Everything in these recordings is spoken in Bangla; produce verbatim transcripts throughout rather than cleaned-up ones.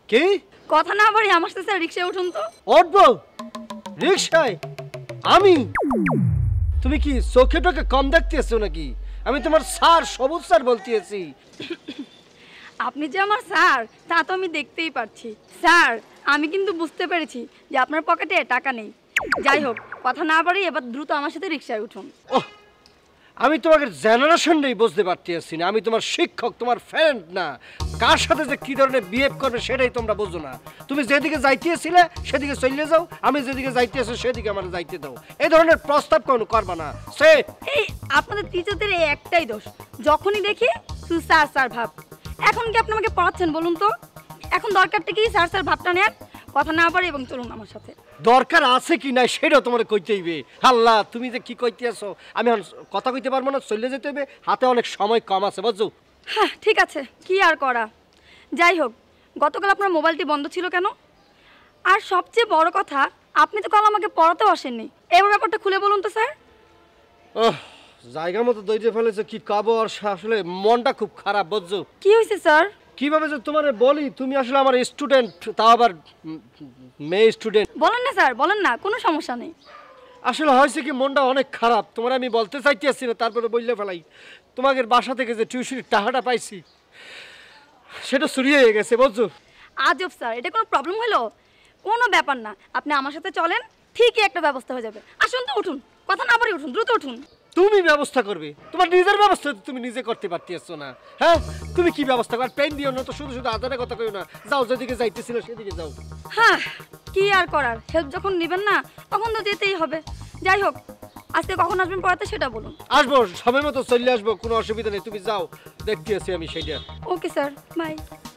কি কথা না বাড়ি আমার সাথে স্যার রিকশায় উঠুন তো। উঠবো রিকশায়? আমি? তুমি কি চোখে টোকে কম দেখতেছো নাকি? আমি তোমার স্যার, সবুজ স্যার বলতেছি। আপনি যে আমার স্যার তা তো আমি দেখতেই পাচ্ছি। স্যার আমি কিন্তু বুঝতে পেরেছি যে আপনার পকেটে টাকা নেই। যাই হোক কথা না বাড়ি এবার দ্রুত আমার সাথে রিকশায় উঠুন। ওহ, আমি তোমাকে জেনারেশনটাই বুঝতে পারতেছি না। আমি তোমার শিক্ষক, তোমার ফ্রেন্ড না। কার সাথে যে কি ধরনের বিহেভ করবে সেটাই তোমরা বুঝো না। তুমি যেদিকে যাইতেছিলে সেদিকে চলে যাও, আমি যেদিকে যাইতেছি সেদিকে আমার যাইতে দাও। এই ধরনের প্রস্তাব কোনো করবা না। সে এই আপনাদের টিচারদের এই একটাই দোষ, যখনই দেখি শুধু স্যার স্যার ভাব। এখন কি আপনি আমাকে পড়াচ্ছেন বলুন তো? এখন দরকারটা কি স্যার স্যার ভাবটা নেন, কথা না পারে এবং চলুন আমার সাথে। দরকার আছে কি না সেটাও তোমার কইতে হইবে। আল্লাহ, তুমি যে কি কইতে আসো, আমি কথা কইতে পারবো না, চলে যেতে হবে, হাতে অনেক সময় কম আছে বুঝছো। হ্যাঁ ঠিক আছে, কি আর করা। যাই হোক গতকাল আপনার মোবাইলটি বন্ধ ছিল কেন? আর সবচেয়ে বড় কথা আপনি তো কাল আমাকে পড়াতেও আসেননি। এবার ব্যাপারটা খুলে বলুন তো স্যার। ওহ, জায়গা মতো দইতে ফেলেছে, কি কাবো। আর আসলে মনটা খুব খারাপ বুঝছো। কি হয়েছে স্যার? কিভাবে যে তোমার বলি, তুমি আসলে আমার স্টুডেন্ট, তাও আবার মেয়ে স্টুডেন্ট। বলেন না স্যার, বলেন না, কোনো সমস্যা নেই। আসলে হয়েছে কি, মনটা অনেক খারাপ। তোমার আমি বলতে চাইতেছি না, তারপরে বললে ফেলাই। তোমাদের বাসা থেকে যে টিউশনির টাকাটা পাইছি সেটা চুরি হয়ে গেছে বুঝছো। আজব স্যার, এটা কোনো প্রবলেম হলো? কোনো ব্যাপার না, আপনি আমার সাথে চলেন, ঠিকই একটা ব্যবস্থা হয়ে যাবে। আসুন তো, উঠুন, কথা না বলে উঠুন, দ্রুত উঠুন। তুমি ব্যবস্থা করবে? তোমার নিজের ব্যবস্থা তুমি নিজে করতে পারতেছো না। হ্যাঁ, তুমি কি ব্যবস্থা কর? পেন দিও না তো, শুধু শুধু আদানের কথা কইও না। যাও, যেদিকে যাইতেছিল সেদিকে যাও। হ্যাঁ কি আর করার, হেল্প যখন নেবেন না তখন তো যেতেই হবে। যাই হোক আজকে কখন আসবেন পড়াতে সেটা বলুন। আসবো, সময় মতো চলে আসবো, কোনো অসুবিধা নেই। তুমি যাও, দেখতে আছি আমি সেটা। Okay sir, by.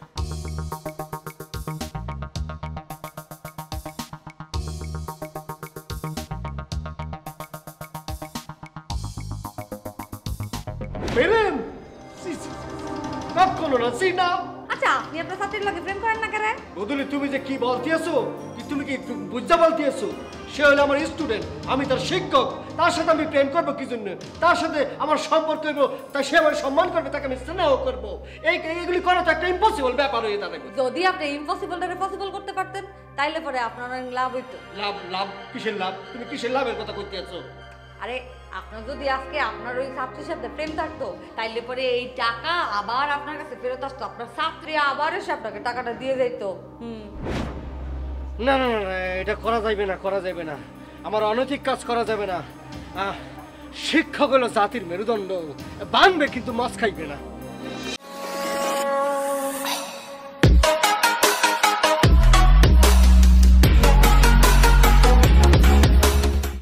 প্রেম কখনো না চিনা। আচ্ছা আপনি আপনার ছাত্রীর লগে প্রেম করেন না কেন? বদলি তুমি যে কি বলতেছো, কি তুমি কি বুঝা বলতেছো? সে হলো আমার স্টুডেন্ট, আমি তার শিক্ষক। তার সাথে আমি প্রেম করবো কি জন্য? তার সাথে আমার সম্পর্ক হইব, তাই সে আমার সম্মান করবে, তাকে আমি স্নেহ করবো। এই এইগুলি করা তো একটা ইম্পসিবল ব্যাপার হয়ে দাঁড়াবে। যদি আপনি ইম্পসিবলটাকে পসিবল করতে পারতেন তাইলে পরে আপনার অনেক লাভ হইতো। লাভ? লাভ কিসের লাভ? তুমি কিসের লাভের কথা কইতে আছো? আরে আপনার যদি আজকে আপনার ওই ছাত্রীর সাথে প্রেম থাকতো তাইলে পরে এই টাকা আবার আপনার কাছে ফেরত আসতো, আপনার ছাত্রী আবার এসে আপনাকে টাকাটা দিয়ে যাইতো। হুম না না না, এটা করা যাবে না, করা যাবে না। আমার অনৈতিক কাজ করা যাবে না। শিক্ষক হলো জাতির মেরুদণ্ড, বানবে কিন্তু মাছ খাইবে না।